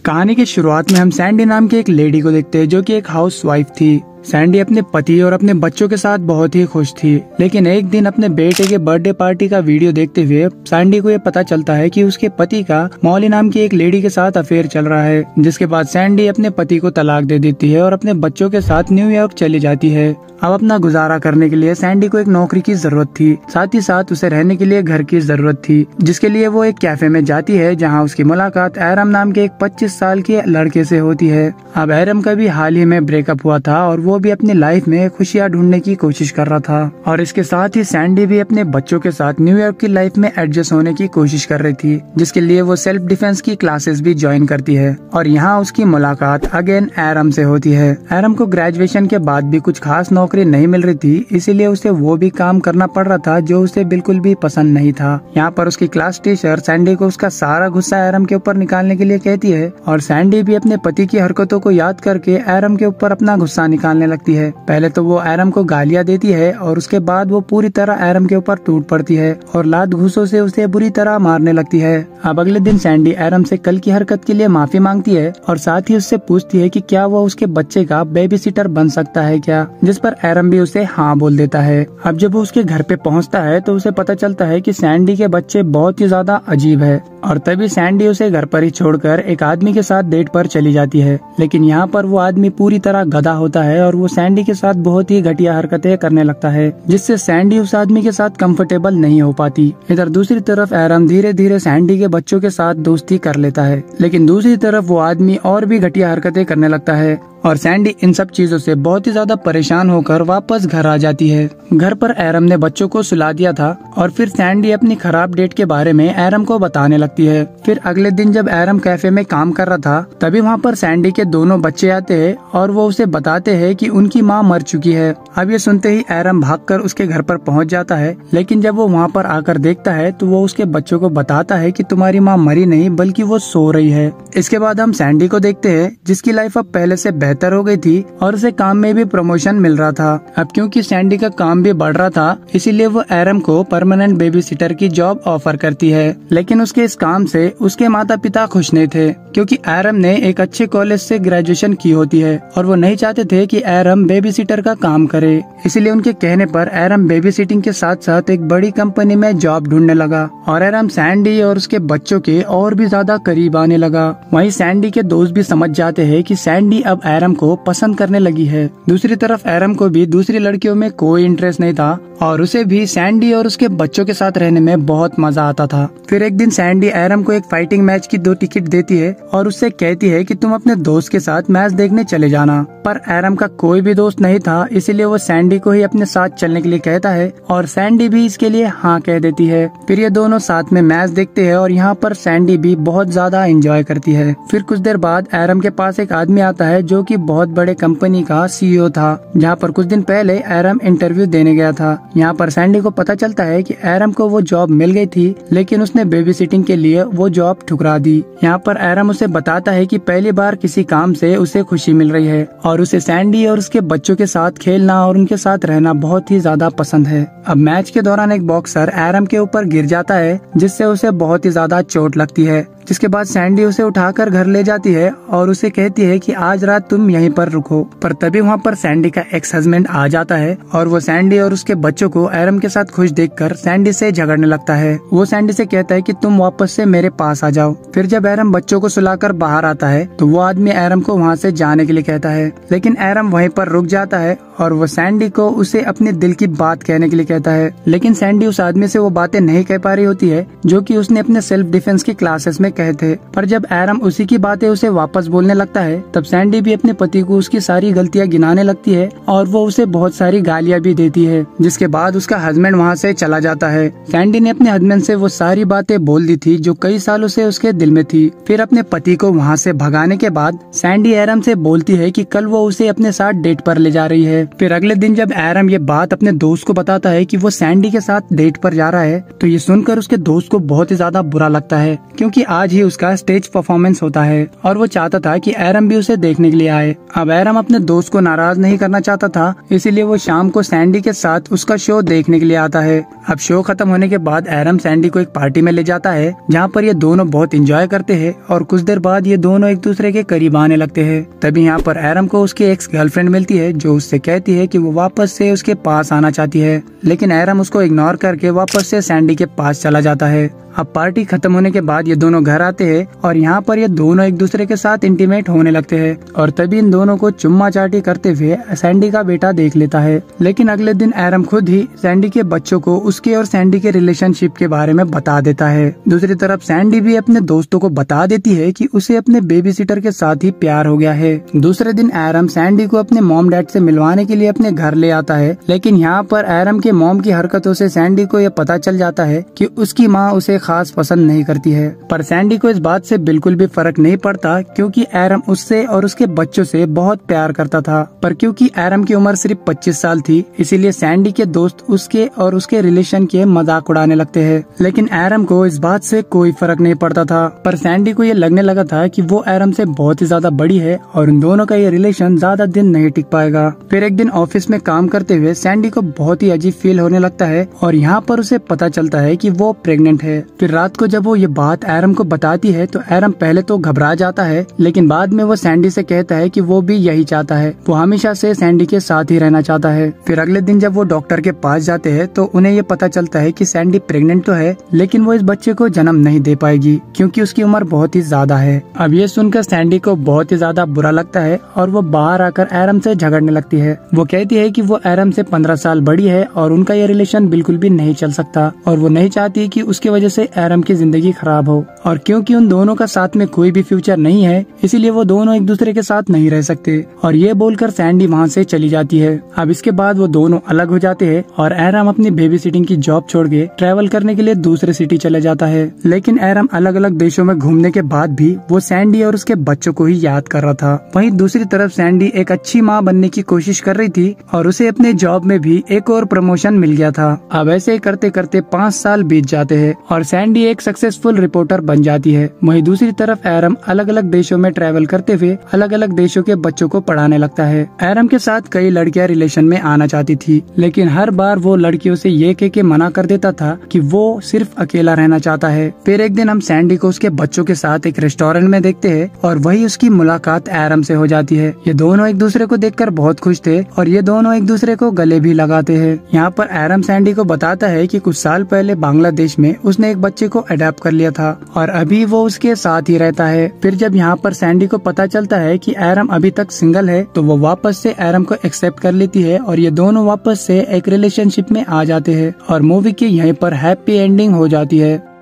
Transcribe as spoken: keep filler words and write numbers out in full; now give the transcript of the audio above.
कहानी की शुरुआत में हम सैंडी नाम की एक लेडी को देखते हैं जो कि एक हाउस वाइफ थी। सैंडी अपने पति और अपने बच्चों के साथ बहुत ही खुश थी, लेकिन एक दिन अपने बेटे के बर्थडे पार्टी का वीडियो देखते हुए सैंडी को ये पता चलता है कि उसके पति का मॉली नाम की एक लेडी के साथ अफेयर चल रहा है। जिसके बाद सैंडी अपने पति को तलाक दे देती है और अपने बच्चों के साथ न्यूयॉर्क चली जाती है। अब अपना गुजारा करने के लिए सैंडी को एक नौकरी की जरूरत थी, साथ ही साथ उसे रहने के लिए घर की जरूरत थी, जिसके लिए वो एक कैफे में जाती है जहां उसकी मुलाकात एरम नाम के एक पच्चीस साल के लड़के से होती है। अब एरम का भी हाल ही में ब्रेकअप हुआ था और वो भी अपनी लाइफ में खुशियां ढूंढने की कोशिश कर रहा था, और इसके साथ ही सैंडी भी अपने बच्चों के साथ न्यूयॉर्क की लाइफ में एडजस्ट होने की कोशिश कर रही थी, जिसके लिए वो सेल्फ डिफेंस की क्लासेस भी ज्वाइन करती है। और यहाँ उसकी मुलाकात अगेन एरम से होती है। एरम को ग्रेजुएशन के बाद भी कुछ खास नौकरी नहीं मिल रही थी, इसीलिए उसे वो भी काम करना पड़ रहा था जो उसे बिल्कुल भी पसंद नहीं था। यहाँ पर उसकी क्लास टीचर सैंडी को उसका सारा गुस्सा एरम के ऊपर निकालने के लिए कहती है, और सैंडी भी अपने पति की हरकतों को याद करके एरम के ऊपर अपना गुस्सा निकालने लगती है। पहले तो वो एरम को गालियाँ देती है और उसके बाद वो पूरी तरह एरम के ऊपर टूट पड़ती है और लात घूसों से उसे बुरी तरह मारने लगती है। अब अगले दिन सैंडी एरम से कल की हरकत के लिए माफी मांगती है और साथ ही उससे पूछती है कि क्या वो उसके बच्चे का बेबी सिटर बन सकता है क्या, जिस पर एरम भी उसे हाँ बोल देता है। अब जब वो उसके घर पे पहुंचता है तो उसे पता चलता है कि सैंडी के बच्चे बहुत ही ज्यादा अजीब है, और तभी सैंडी उसे घर पर ही छोड़कर एक आदमी के साथ डेट पर चली जाती है। लेकिन यहाँ पर वो आदमी पूरी तरह गधा होता है और वो सैंडी के साथ बहुत ही घटिया हरकतें करने लगता है, जिससे सैंडी उस आदमी के साथ कंफर्टेबल नहीं हो पाती। इधर दूसरी तरफ एरम धीरे धीरे सैंडी के बच्चों के साथ दोस्ती कर लेता है, लेकिन दूसरी तरफ वो आदमी और भी घटिया हरकतें करने लगता है और सैंडी इन सब चीजों से बहुत ही ज्यादा परेशान होकर वापस घर आ जाती है। घर पर एरम ने बच्चों को सुला दिया था और फिर सैंडी अपनी खराब डेट के बारे में एरम को बताने लगती है। फिर अगले दिन जब एरम कैफे में काम कर रहा था तभी वहाँ पर सैंडी के दोनों बच्चे आते हैं और वो उसे बताते हैं कि उनकी माँ मर चुकी है। अब ये सुनते ही एरम भागकर उसके घर पर पहुँच जाता है, लेकिन जब वो वहाँ पर आकर देखता है तो वो उसके बच्चों को बताता है कि तुम्हारी माँ मरी नहीं बल्कि वो सो रही है। इसके बाद हम सैंडी को देखते हैं जिसकी लाइफ अब पहले से बेहतर हो गई थी और उसे काम में भी प्रमोशन मिल रहा था। अब क्योंकि सैंडी का काम भी बढ़ रहा था इसीलिए वो एरम को परमानेंट बेबी सिटर की जॉब ऑफर करती है, लेकिन उसके इस काम से उसके माता पिता खुश नहीं थे क्योंकि एरम ने एक अच्छे कॉलेज से ग्रेजुएशन की होती है और वो नहीं चाहते थे कि एरम बेबी सिटर का काम करे। इसीलिए उनके कहने पर एरम बेबी सिटिंग के साथ साथ एक बड़ी कंपनी में जॉब ढूंढने लगा और एरम सैंडी और उसके बच्चों के और भी ज्यादा करीब आने लगा। वहीं सैंडी के दोस्त भी समझ जाते हैं कि सैंडी अब एरम को पसंद करने लगी है। दूसरी तरफ एरम को भी दूसरी लड़कियों में कोई इंटरेस्ट नहीं था और उसे भी सैंडी और उसके बच्चों के साथ रहने में बहुत मजा आता था। फिर एक दिन सैंडी एरम को एक फाइटिंग मैच की दो टिकट देती है और उससे कहती है कि तुम अपने दोस्त के साथ मैच देखने चले जाना, पर एरम का कोई भी दोस्त नहीं था इसीलिए वो सैंडी को ही अपने साथ चलने के लिए कहता है और सैंडी भी इसके लिए हाँ कह देती है। फिर ये दोनों साथ में मैच देखते हैं और यहाँ पर सैंडी भी बहुत ज्यादा एंजॉय करती है। फिर कुछ देर बाद एरम के पास एक आदमी आता है जो कि बहुत बड़े कंपनी का सीईओ था, जहाँ पर कुछ दिन पहले एरम इंटरव्यू देने गया था। यहाँ पर सैंडी को पता चलता है कि एरम को वो जॉब मिल गई थी, लेकिन उसने बेबी सिटिंग के लिए वो जॉब ठुकरा दी। यहाँ पर एरम उसे बताता है कि पहली बार किसी काम से उसे खुशी मिल रही है और उसे सैंडी और उसके बच्चों के साथ खेलना और उनके साथ रहना बहुत ही ज्यादा पसंद है। अब मैच के दौरान एक बॉक्सर एरम के ऊपर गिर जाता है जिससे उसे बहुत ही ज्यादा चोट लगती है, जिसके बाद सैंडी उसे उठाकर घर ले जाती है और उसे कहती है कि आज रात तुम यहीं पर रुको। पर तभी वहाँ पर सैंडी का एक्स हस्बैंड आ जाता है और वो सैंडी और उसके बच्चों को एरम के साथ खुश देखकर सैंडी से झगड़ने लगता है। वो सैंडी से कहता है कि तुम वापस से मेरे पास आ जाओ। फिर जब एरम बच्चों को सुलाकर बाहर आता है तो वो आदमी एरम को वहाँ से जाने के लिए कहता है, लेकिन एरम वहीं पर रुक जाता है और वो सैंडी को उसे अपने दिल की बात कहने के लिए कहता है। लेकिन सैंडी उस आदमी से वो बातें नहीं कह पा रही होती है जो कि उसने अपने सेल्फ डिफेंस की क्लासेस में कहे थे। पर जब एरम उसी की बातें उसे वापस बोलने लगता है तब सैंडी भी अपने पति को उसकी सारी गलतियां गिनाने लगती है और वो उसे बहुत सारी गालियां भी देती है, जिसके बाद उसका हस्बैंड वहाँ से चला जाता है। सैंडी ने अपने हस्बैंड से वो सारी बातें बोल दी थी जो कई सालों से उसके दिल में थी। फिर अपने पति को वहाँ से भगाने के बाद सैंडी एरम से बोलती है कि कल वो उसे अपने साथ डेट पर ले जा रही है। फिर अगले दिन जब एरम ये बात अपने दोस्त को बताता है कि वो सैंडी के साथ डेट पर जा रहा है तो ये सुनकर उसके दोस्त को बहुत ही ज्यादा बुरा लगता है, क्योंकि आज आज ही उसका स्टेज परफॉर्मेंस होता है और वो चाहता था कि एरम भी उसे देखने के लिए आए। अब एरम अपने दोस्त को नाराज नहीं करना चाहता था, इसीलिए वो शाम को सैंडी के साथ उसका शो देखने के लिए आता है। अब शो खत्म होने के बाद एरम सैंडी को एक पार्टी में ले जाता है जहाँ पर ये दोनों बहुत एंजॉय करते हैं और कुछ देर बाद ये दोनों एक दूसरे के करीब आने लगते हैं। तभी यहाँ पर एरम को उसकी एक्स गर्लफ्रेंड मिलती है जो उससे कहती है कि वो वापस से उसके पास आना चाहती है, लेकिन एरम उसको इग्नोर करके वापस से सैंडी के पास चला जाता है। अब पार्टी खत्म होने के बाद ये दोनों घर आते हैं और यहाँ पर ये दोनों एक दूसरे के साथ इंटीमेट होने लगते हैं और तभी इन दोनों को चुम्मा चाटी करते हुए सैंडी का बेटा देख लेता है। लेकिन अगले दिन एरम खुद ही सैंडी के बच्चों को उसके और सैंडी के रिलेशनशिप के बारे में बता देता है। दूसरी तरफ सैंडी भी अपने दोस्तों को बता देती है कि उसे अपने बेबी सिटर के साथ ही प्यार हो गया है। दूसरे दिन एरम सैंडी को अपने मॉम डैड से मिलवाने के लिए अपने घर ले आता है, लेकिन यहाँ पर एरम के मॉम की हरकतों से सैंडी को यह पता चल जाता है कि उसकी माँ उसे खास पसंद नहीं करती है। पर सैंडी को इस बात से बिल्कुल भी फर्क नहीं पड़ता क्योंकि एरम उससे और उसके बच्चों से बहुत प्यार करता था। पर क्योंकि एरम की उम्र सिर्फ पच्चीस साल थी, इसीलिए सैंडी के दोस्त उसके और उसके रिलेशन के मजाक उड़ाने लगते हैं। लेकिन एरम को इस बात से कोई फर्क नहीं पड़ता था। पर सैंडी को ये लगने लगा था कि वो एरम से बहुत ही ज्यादा बड़ी है और उन दोनों का ये रिलेशन ज्यादा दिन नहीं टिक पाएगा। फिर एक दिन ऑफिस में काम करते हुए सैंडी को बहुत ही अजीब फील होने लगता है और यहाँ पर उसे पता चलता है कि वो प्रेग्नेंट है। फिर रात को जब वो ये बात एरम को बताती है तो एरम पहले तो घबरा जाता है, लेकिन बाद में वो सैंडी से कहता है कि वो भी यही चाहता है, वो हमेशा से सैंडी के साथ ही रहना चाहता है। फिर अगले दिन जब वो डॉक्टर के पास जाते हैं तो उन्हें ये पता चलता है कि सैंडी प्रेग्नेंट तो है, लेकिन वो इस बच्चे को जन्म नहीं दे पाएगी क्योंकि उसकी उम्र बहुत ही ज्यादा है। अब ये सुनकर सैंडी को बहुत ही ज्यादा बुरा लगता है और वो बाहर आकर एरम से झगड़ने लगती है। वो कहती है कि वो एरम से पंद्रह साल बड़ी है और उनका ये रिलेशन बिल्कुल भी नहीं चल सकता और वो नहीं चाहती कि उसकी वजह से एरम की जिंदगी खराब हो, और क्योंकि उन दोनों का साथ में कोई भी फ्यूचर नहीं है इसीलिए वो दोनों एक दूसरे के साथ नहीं रह सकते। और ये बोलकर सैंडी वहाँ से चली जाती है। अब इसके बाद वो दोनों अलग हो जाते हैं और एरम अपनी बेबी सिटिंग की जॉब छोड़ के ट्रैवल करने के लिए दूसरे सिटी चले जाता है। लेकिन एरम अलग अलग देशों में घूमने के बाद भी वो सैंडी और उसके बच्चों को ही याद कर रहा था। वहीं दूसरी तरफ सैंडी एक अच्छी माँ बनने की कोशिश कर रही थी और उसे अपने जॉब में भी एक और प्रमोशन मिल गया था। अब ऐसे करते करते पाँच साल बीत जाते हैं और सैंडी एक सक्सेसफुल रिपोर्टर बन जाती है। वहीं दूसरी तरफ एरम अलग अलग देशों में ट्रैवल करते हुए अलग अलग देशों के बच्चों को पढ़ाने लगता है। एरम के साथ कई लड़कियां रिलेशन में आना चाहती थी, लेकिन हर बार वो लड़कियों से ये कह के मना कर देता था कि वो सिर्फ अकेला रहना चाहता है। फिर एक दिन हम सैंडी को उसके बच्चों के साथ एक रेस्टोरेंट में देखते हैं और वही उसकी मुलाकात एरम से हो जाती है। ये दोनों एक दूसरे को देखकर बहुत खुश थे और ये दोनों एक दूसरे को गले भी लगाते हैं। यहाँ पर एरम सैंडी को बताता है कि कुछ साल पहले बांग्लादेश में उसने एक बच्चे को अडॉप्ट कर लिया था और अभी वो उसके साथ ही रहता है। फिर जब यहाँ पर सैंडी को पता चलता है कि एरम अभी तक सिंगल है तो वो वापस से एरम को एक्सेप्ट कर लेती है और ये दोनों वापस से एक रिलेशनशिप में आ जाते हैं और मूवी की यहीं पर हैप्पी एंडिंग हो जाती है।